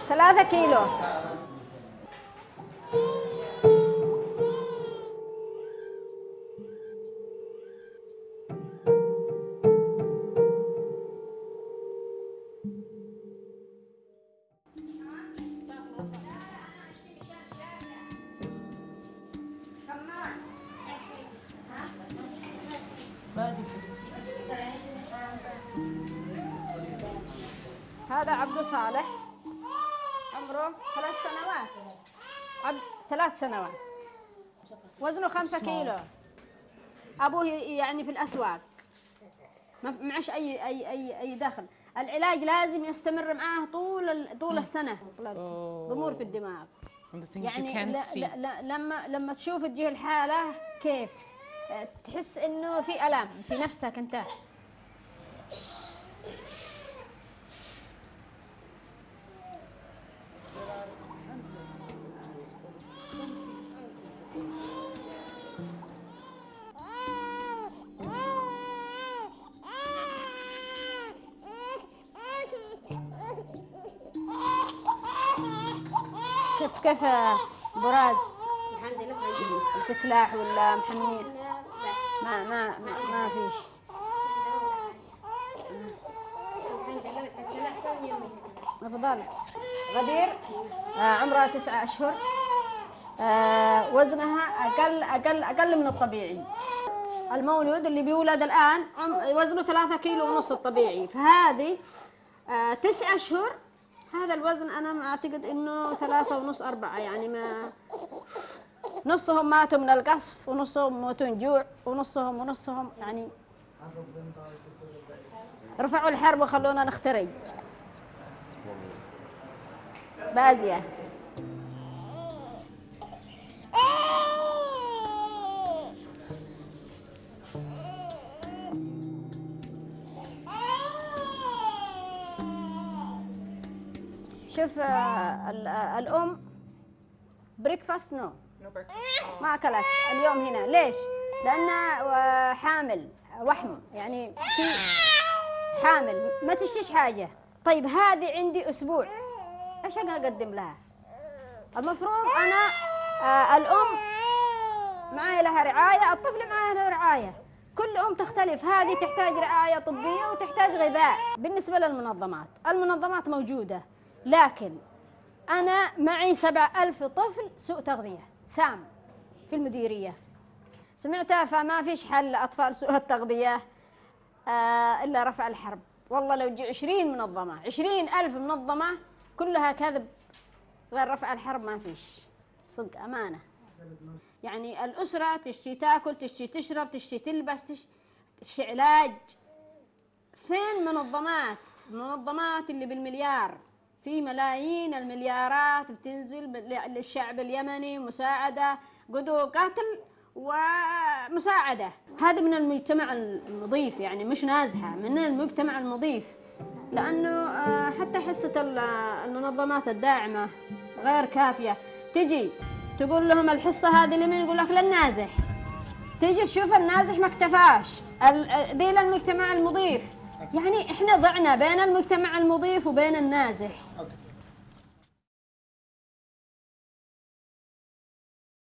3 كيلو. هذا عبد صالح عمره 3 سنوات. 3 سنوات، وزنه 5 كيلو. أبوه يعني في الأسواق، ما معش أي دخل. العلاج لازم يستمر معاه طول السنة. ضمور في الدماغ. يعني لما تشوف تجيه الحالة كيف تحس إنه في ألم في نفسك أنت. كيف براز؟ الحمد لله كويس. التسلاح ولا محنين؟ ما فيش. أفضل. غدير عمرها 9 أشهر. وزنها أقل من الطبيعي. المولود اللي بيولد الآن وزنه 3 كيلو ونص الطبيعي، فهذه 9 أشهر. هذا الوزن أنا أعتقد إنه 3.5 4، يعني ما نصهم ماتوا من القصف ونصهم موتوا من جوع ونصهم يعني رفعوا الحرب وخلونا نخترج بازية. شوف الأم بريكفاست ما أكلت اليوم هنا. ليش؟ لأنها حامل وحم، يعني في حامل ما تشتيش حاجة. طيب هذه عندي أسبوع، إيش أقدم لها؟ المفروض أنا الأم معايا لها رعاية، الطفل معايا له رعاية. كل أم تختلف، هذه تحتاج رعاية طبية وتحتاج غذاء. بالنسبة للمنظمات، المنظمات موجودة، لكن أنا معي 7000 طفل سوء تغذية سام في المديرية. سمعتها، فما فيش حل لأطفال سوء التغذية إلا رفع الحرب. والله لو جي 20 منظمة، 20,000 منظمة كلها كذب، غير رفع الحرب ما فيش. صدق أمانة. يعني الأسرة تشتي تاكل، تشتي تشرب، تشتي تلبس، تشتي علاج. فين منظمات؟ المنظمات اللي بالمليار، في ملايين المليارات بتنزل للشعب اليمني، مساعدة، قدو قتل ومساعدة. هذا من المجتمع النظيف، يعني مش نازحة، من المجتمع النظيف. لأنه حتى حصة المنظمات الداعمة غير كافية. تجي تقول لهم الحصة هذه لمن؟ يقول لك للنازح. تيجي تشوف النازح ما اكتفاش، دي للمجتمع المضيف. يعني احنا ضعنا بين المجتمع المضيف وبين النازح.